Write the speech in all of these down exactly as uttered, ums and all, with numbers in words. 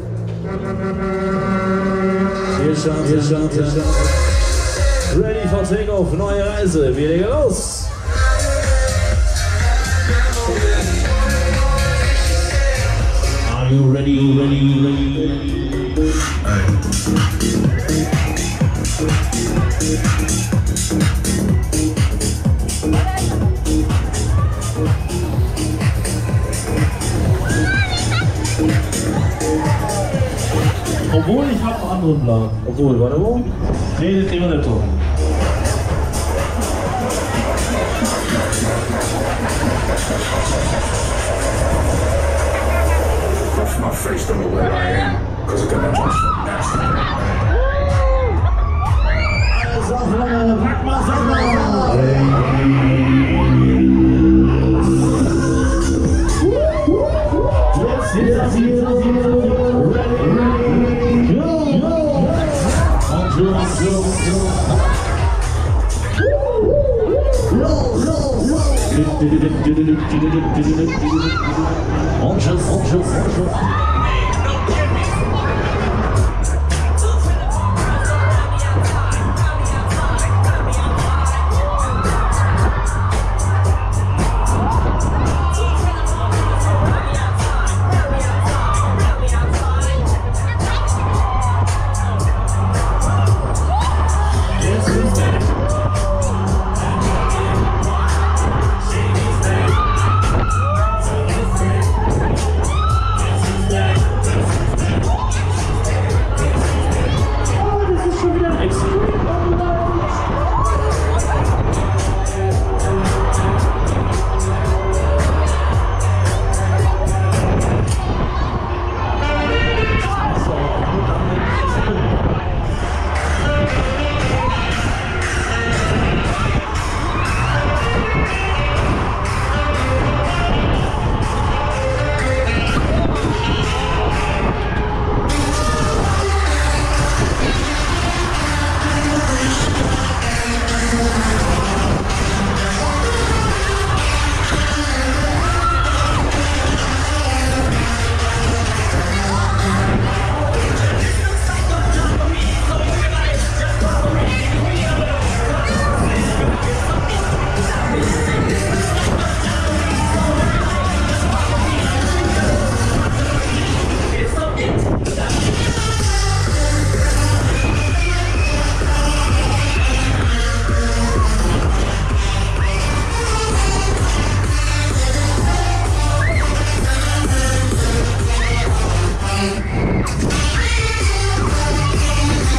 Wir starten, wir starten, wir starten. Ready for Takeoff, neue Reise, wir legen los. Are you ready, ready, ready? Obwohl, ich habe einen anderen Plan. Obwohl, warte wo? Redet immer nicht so. My face don't know where I am, cause it's gonna just nasty. Pack mal, sag mal! Jetzt, jetzt, jetzt, und tschüss, und tschüss, und tschüss.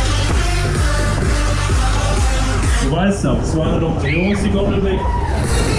Du weißt ja, es war eine Option, die Gondel weg.